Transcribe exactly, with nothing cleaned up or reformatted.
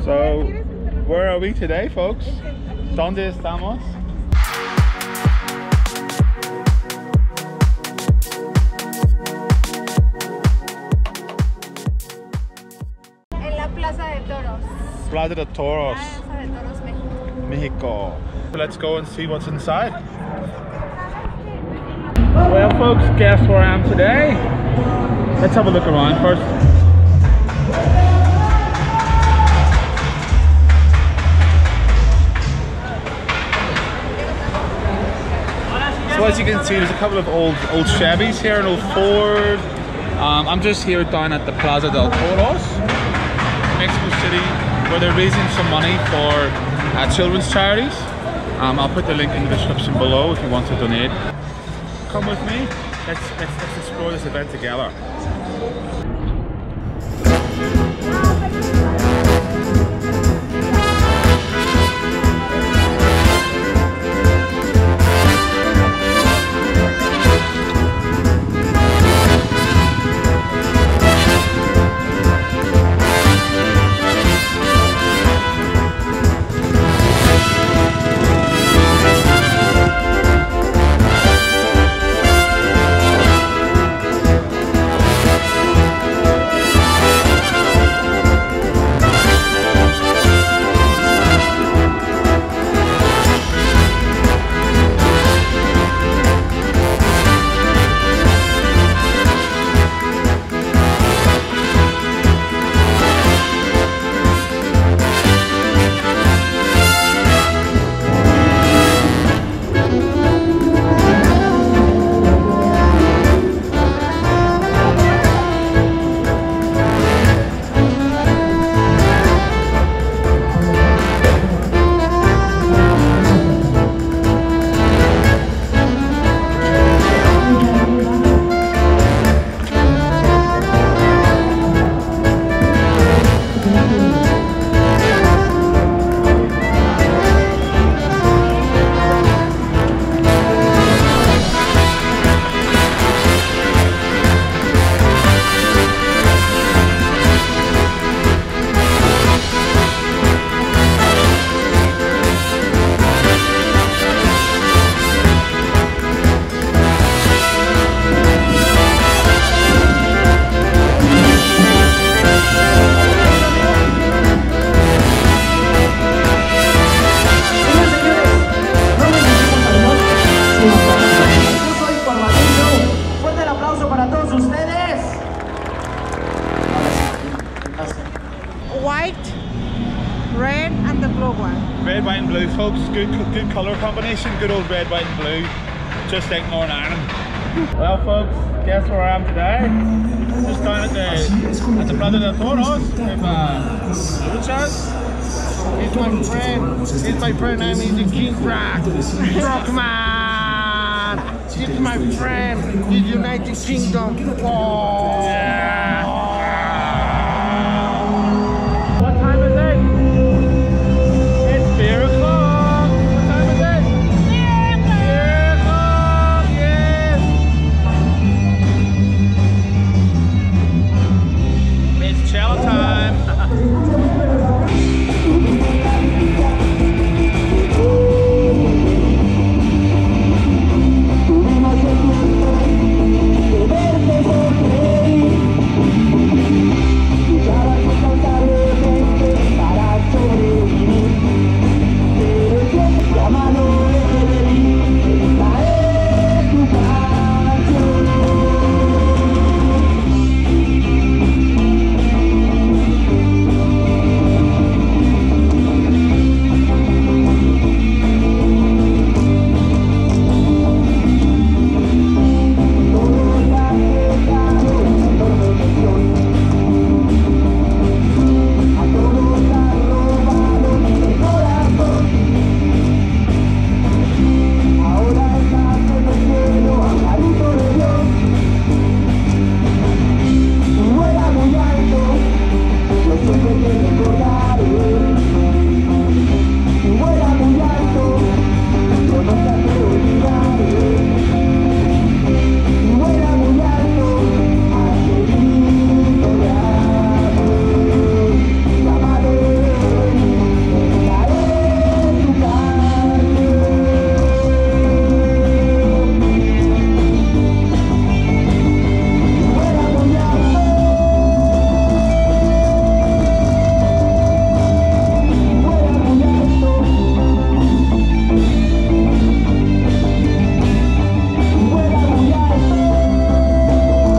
So, where are we today, folks? ¿Dónde estamos? En la Plaza del Toros. Plaza del Toros. Plaza del Toros, México. Mexico. So let's go and see what's inside. Well, folks, guess where I am today? Let's have a look around first. So as you can see, there's a couple of old old Chevys here, an old Ford. Um, I'm just here down at the Plaza del Toros, Mexico City, where they're raising some money for uh, children's charities. Um, I'll put the link in the description below if you want to donate. Come with me. Let's let's, let's explore this event together. White, red, and the blue one. Red, white, and blue, folks. Good, good color combination. Good old red, white, and blue. Just like Northern Ireland. Well, folks, guess where I am today? Just down at the at the Plaza del Toros with uh, Luchas. He's my friend. He's my friend. I'm the King Rock. Rockman. He's my friend. The United Kingdom. Oh.